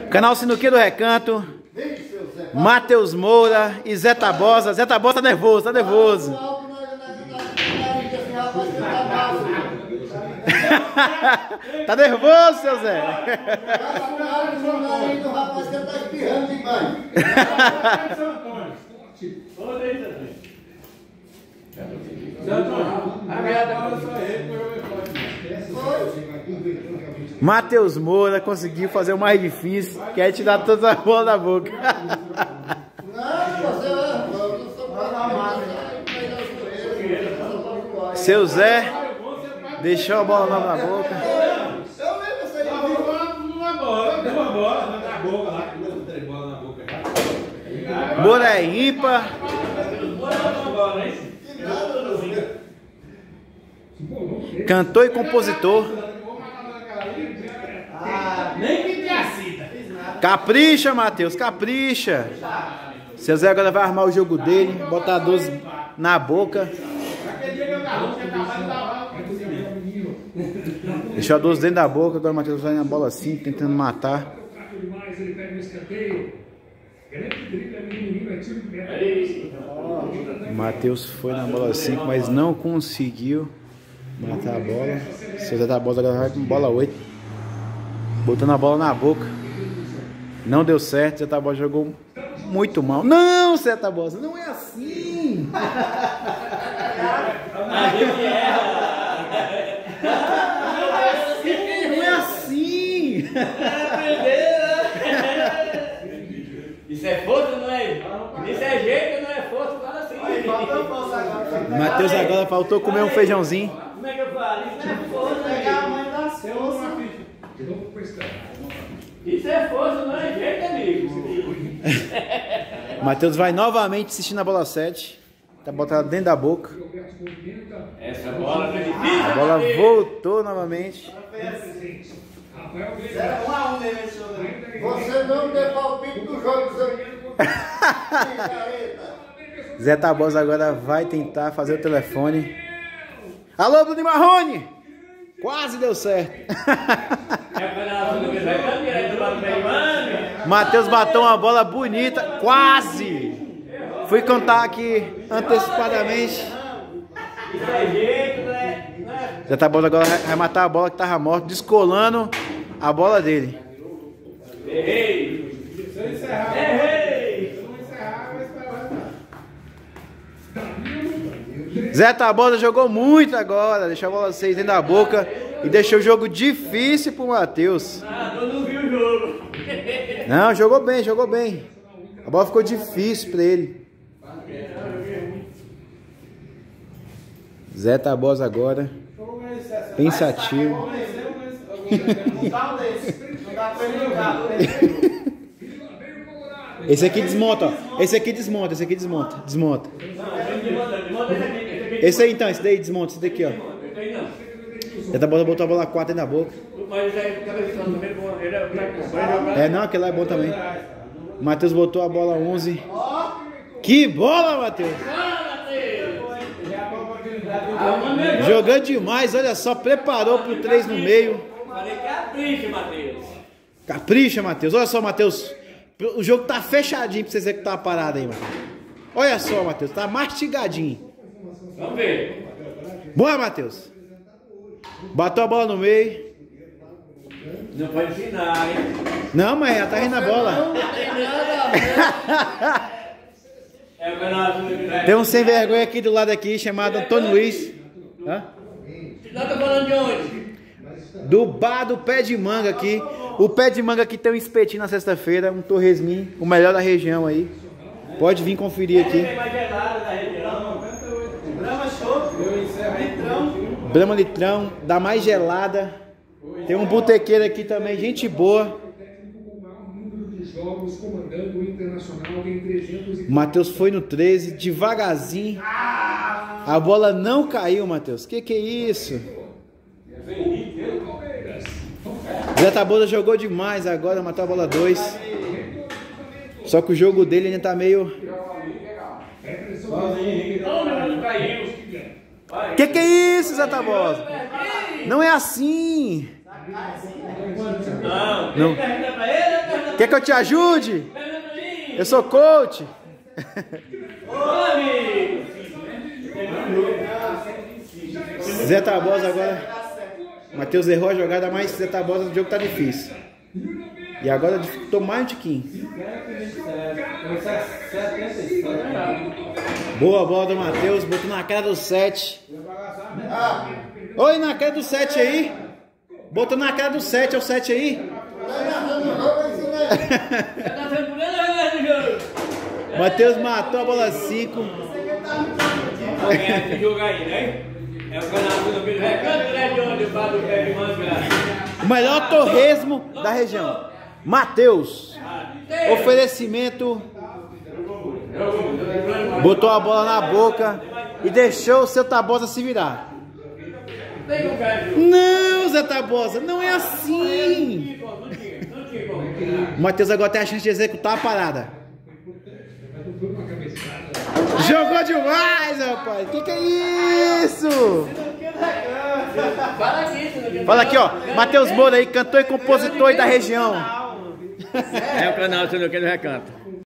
Canal Sinuquinha do Recanto. Matheus Moura e Zé Tabosa. Zé Tabosa tá nervoso, tá nervoso. Tá nervoso, seu Zé? Matheus Moura conseguiu fazer o mais difícil, que é tirar todas as bolas da boca. Seu Zé deixou a bola nova na boca. Moura é ímpar. Cantor e compositor. Capricha, Matheus, capricha. Seu Zé agora vai armar o jogo dele, botar 12 na boca. Deixou a 12 dentro da boca, agora o Matheus vai na bola assim, tentando matar. O Matheus foi na bola 5, mas não conseguiu matar a bola. Seu Zé Tabosa agora vai com bola 8, botando a bola na boca. Não deu certo, Zé Tabosa jogou muito mal. Não, Zé Tabosa, não é assim. Não é assim. Isso é força, não é? Isso é jeito, não é força, fala assim. Matheus agora faltou comer um feijãozinho. Como é que eu falo? Isso é força, pegar a mãe das forças. Isso é força, não é jeito, amigo. Matheus vai novamente assistir na bola 7. Tá botando dentro da boca. Essa bola é difícil. A bola voltou novamente. 0-1 mesmo esse jogo. Você não deu palpite do jogo, seu Zé Tabosa agora vai tentar fazer o telefone. Alô, Bruno Marrone! Quase deu certo. Matheus bateu uma bola bonita. Quase! Fui contar aqui antecipadamente. Zé Tabosa agora vai matar a bola que tava morta, descolando a bola dele. Errei! Zé Tabosa jogou muito agora, deixou a bola 6 dentro da boca e deixou o jogo difícil pro Matheus. Eu não vi o jogo. Não, jogou bem, jogou bem. A bola ficou difícil pra ele. Zé Tabosa agora, pensativo. Esse aqui desmonta, ó. Esse aqui desmonta, esse aqui desmonta. Desmonta. Esse aí então, esse daí desmonta, esse daqui, ó. Zé Tabosa botou a bola 4 dentro da boca. É, não, aquele lá é bom também. O Matheus botou a bola 11. Que bola, Matheus! Jogando demais, olha só, preparou pro 3 no meio. Falei capricha, Matheus. Capricha, Matheus. Olha só, Matheus. O jogo tá fechadinho pra você executar a parada aí, Matheus. Olha só, Matheus, tá mastigadinho. Vamos ver. Boa, Matheus. Bateu a bola no meio. Não pode ensinar, hein? Não, mas ela tá rindo na bola. Tem um sem vergonha aqui do lado aqui, chamado Antônio Luiz. Hã? Nós tá falando de onde? Do bar do Pé de Manga aqui. O Pé de Manga aqui tem um espetinho na sexta-feira, um torresminho, o melhor da região aí. Pode vir conferir aqui. Brahma Litrão, da mais gelada. Tem um botequeiro aqui também, gente boa. O Matheus foi no 13, devagarzinho. A bola não caiu, Matheus. Que é isso? Zé Tabosa jogou demais agora, matou a bola 2. Só que o jogo dele ainda tá meio... Que é isso, Zé Tabosa? Não é assim. Não. Quer que eu te ajude? Eu sou coach. Zé Tabosa agora. Matheus errou a jogada, mas Zé Tabosa no jogo tá difícil. E agora dificultou mais um tiquinho. Boa bola do Matheus, botou na cara do 7. Oi, na cara do 7 aí. Botou na cara do 7, é o 7 aí. Matheus matou a bola 5. Vou ganhar esse jogo aí, né? É o canal do Pedro Recanto, né? De onde eu falo o pé de manga. O melhor torresmo da região. Matheus. Oferecimento. Botou a bola na boca e deixou o seu Tabosa se virar. Não, Zé Tabosa, não é assim. O Matheus agora tem a chance de executar a parada. Jogou demais, rapaz. Que é isso? Fala aqui, ó. Matheus Moura aí, cantor e compositor aí da região. É o canal do Recanto.